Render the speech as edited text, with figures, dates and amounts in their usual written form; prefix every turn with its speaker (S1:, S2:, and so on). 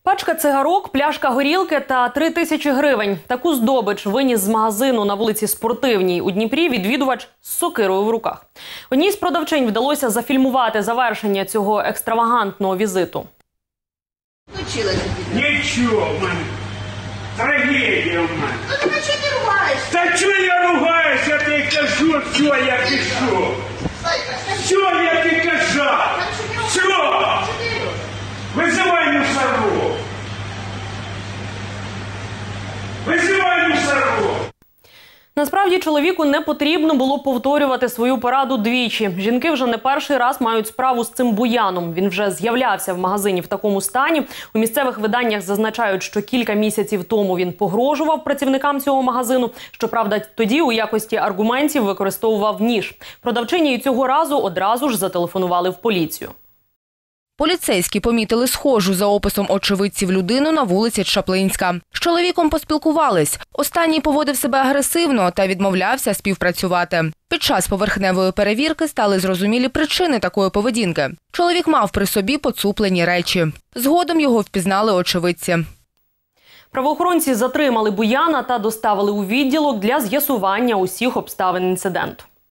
S1: Пачка цигарок, пляшка горілки та 3000 гривень. Таку здобич виніс з магазину на вулиці Спортивній у Дніпрі відвідувач з сокирою в руках. Одній з продавчинь вдалося зафільмувати завершення цього екстравагантного візиту.
S2: Нічого в мене. Трагедія в мене.
S3: Ну так а чого ти ругаєшся?
S2: Та чого я ругаюся, я тобі кажу, що я пішов. Що я тобі казав? Що? Визивай мусору. Визивай мусору.
S1: Насправді, чоловіку не потрібно було повторювати свою пораду двічі. Жінки вже не перший раз мають справу з цим буяном. Він вже з'являвся в магазині в такому стані. У місцевих виданнях зазначають, що кілька місяців тому він погрожував працівникам цього магазину. Щоправда, тоді у якості аргументів використовував ніж. Продавчині і цього разу одразу ж зателефонували в поліцію.
S4: Поліцейські помітили схожу за описом очевидців людину на вулиці Чаплинська. З чоловіком поспілкувались. Останній поводив себе агресивно та відмовлявся співпрацювати. Під час поверхневої перевірки стали зрозумілі причини такої поведінки. Чоловік мав при собі поцуплені речі. Згодом його впізнали очевидці.
S1: Правоохоронці затримали буяна та доставили у відділок для з'ясування усіх обставин інциденту.